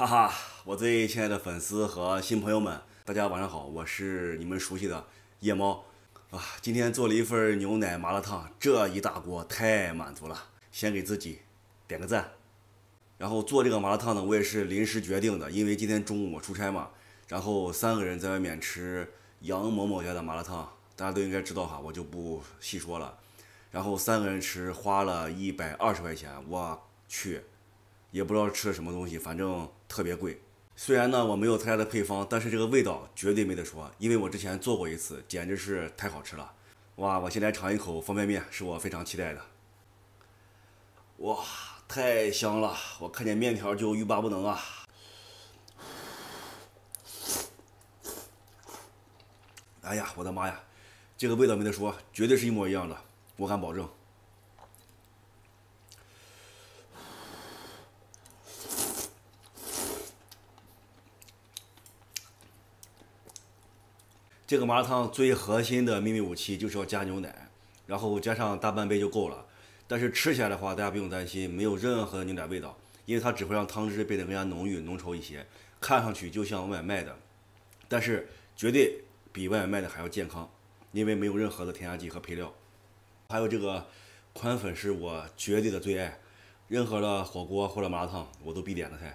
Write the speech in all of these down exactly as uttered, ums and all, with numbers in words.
哈哈，我最亲爱的粉丝和新朋友们，大家晚上好，我是你们熟悉的夜猫啊。今天做了一份牛奶麻辣烫，这一大锅太满足了，先给自己点个赞。然后做这个麻辣烫呢，我也是临时决定的，因为今天中午我出差嘛，然后三个人在外面吃杨某某家的麻辣烫，大家都应该知道哈，我就不细说了。然后三个人吃花了一百二十块钱，我去，也不知道吃的什么东西，反正特别贵。虽然呢我没有他家的配方，但是这个味道绝对没得说，因为我之前做过一次，简直是太好吃了。哇，我先来尝一口方便面，是我非常期待的。哇，太香了，我看见面条就欲罢不能啊！哎呀，我的妈呀，这个味道没得说，绝对是一模一样的，我敢保证。这个麻辣烫最核心的秘密武器就是要加牛奶，然后加上大半杯就够了。但是吃起来的话，大家不用担心，没有任何的牛奶味道，因为它只会让汤汁变得更加浓郁、浓稠一些，看上去就像外卖的，但是绝对比外卖的还要健康，因为没有任何的添加剂和配料。还有这个宽粉是我绝对的最爱，任何的火锅或者麻辣烫我都必点的菜。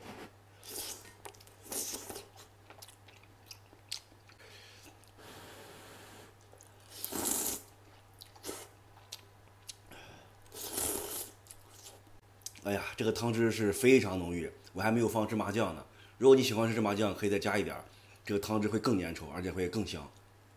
哎呀，这个汤汁是非常浓郁，我还没有放芝麻酱呢。如果你喜欢吃芝麻酱，可以再加一点儿，这个汤汁会更粘稠，而且会更香。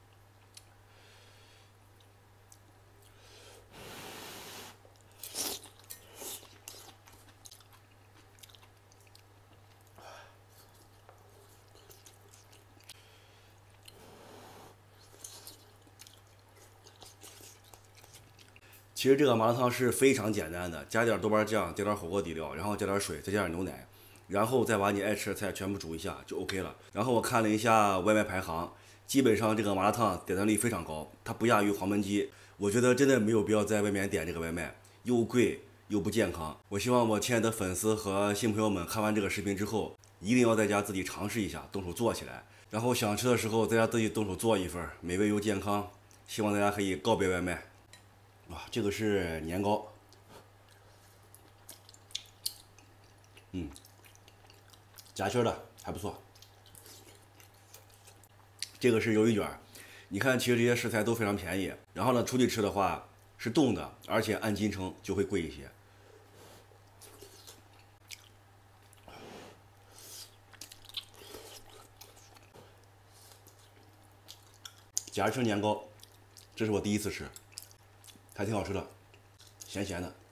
其实这个麻辣烫是非常简单的，加点豆瓣酱，加点火锅底料，然后加点水，再加点牛奶，然后再把你爱吃的菜全部煮一下就 OK 了。然后我看了一下外卖排行，基本上这个麻辣烫点赞率非常高，它不亚于黄焖鸡。我觉得真的没有必要在外面点这个外卖，又贵又不健康。我希望我亲爱的粉丝和新朋友们看完这个视频之后，一定要在家自己尝试一下，动手做起来。然后想吃的时候在家自己动手做一份，美味又健康。希望大家可以告别外卖。啊，这个是年糕，嗯，夹心的还不错。这个是鱿鱼卷，你看，其实这些食材都非常便宜。然后呢，出去吃的话是冻的，而且按斤称就会贵一些。夹心年糕，这是我第一次吃，还挺好吃的，咸咸的。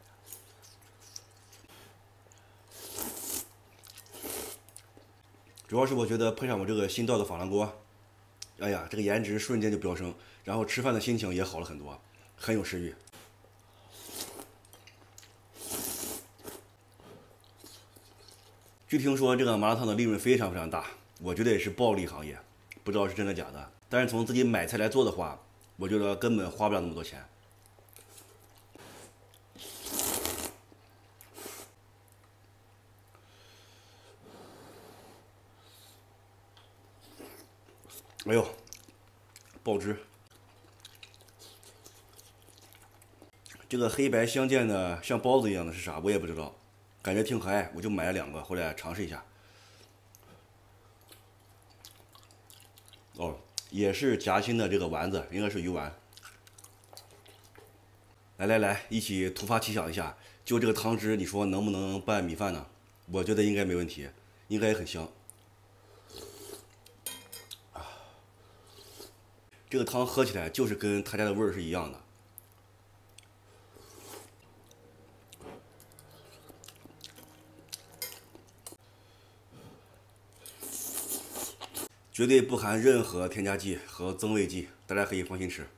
主要是我觉得配上我这个新到的珐琅锅，哎呀，这个颜值瞬间就飙升，然后吃饭的心情也好了很多，很有食欲。据听说这个麻辣烫的利润非常非常大，我觉得也是暴利行业，不知道是真的假的。但是从自己买菜来做的话，我觉得根本花不了那么多钱。哎呦，爆汁！这个黑白相间的像包子一样的是啥？我也不知道，感觉挺可爱，我就买了两个回来尝试一下。哦，也是夹心的这个丸子，应该是鱼丸。来来来，一起突发奇想一下，就这个汤汁，你说能不能拌米饭呢？我觉得应该没问题，应该也很香。这个汤喝起来就是跟他家的味儿是一样的。绝对不含任何添加剂和增味剂，大家可以放心吃。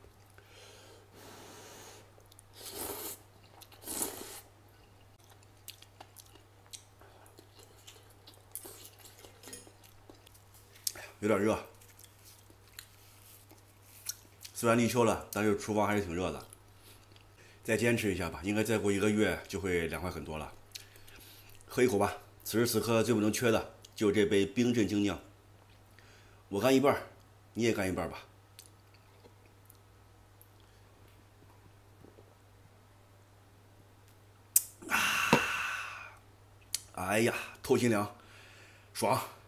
有点热，虽然立秋了，但是厨房还是挺热的。再坚持一下吧，应该再过一个月就会凉快很多了。喝一口吧。 此时此刻最不能缺的就是这杯冰镇精酿。我干一半，你也干一半吧。啊！哎呀，透心凉，爽！